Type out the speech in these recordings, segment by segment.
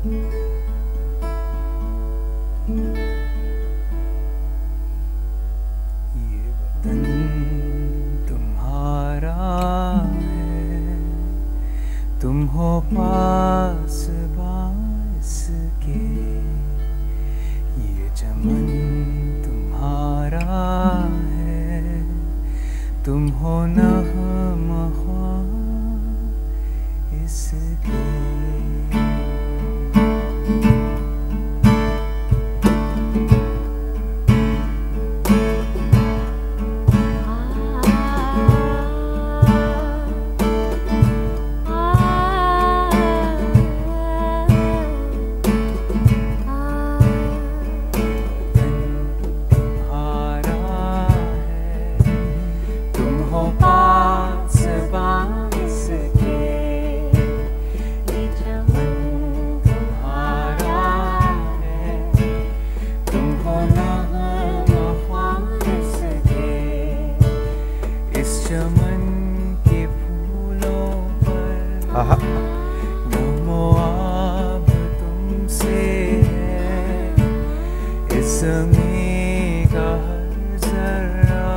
ये वतन तुम्हारा है, तुम हो पास बास के। ये चमन तुम्हारा है, तुम हो नग़्मा इसके। नमो अब तुमसे है, इसमें का हर जरा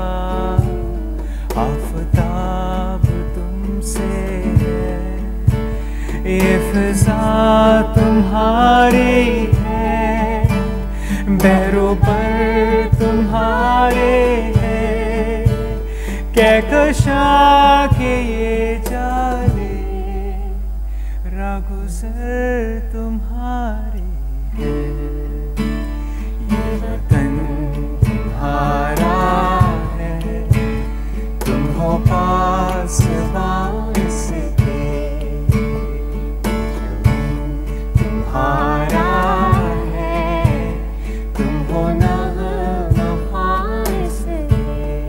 आफताब तुमसे है। ये फिजा तुम्हारी है, बहरों पर तुम्हारे है, कहकशा के ये जाले गुज़र तुम्हारे हैं। ये वतन तुम्हारा है, तुम हो पास बास के। तुम्हारा है, तुम हो नग़्मा इसके।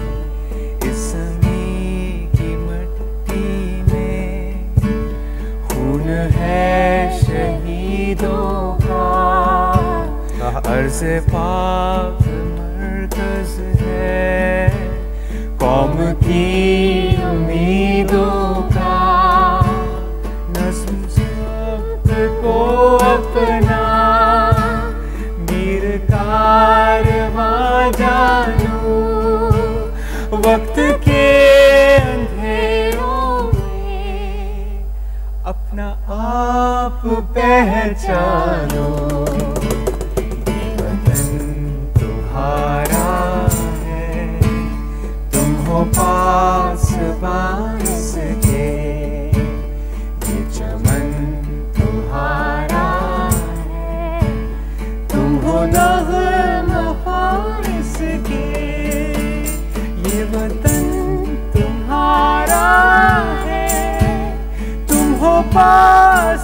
इसमें की मट्टी में खून है शहीदों का, अर्ज़ पाक मरकज़ है कौम की उम्मीदों का। नज़्म ज़ब्त को अपना मीर कारवां जानू, वक्त के अंधेरों में अपना आप पहचानो। ये वतन तुम्हारा है, तुम हो पास बास के। ये चमन तुम्हारा है, तुम हो नग़्मा इसके। ये वतन तुम्हारा है, तुम हो पास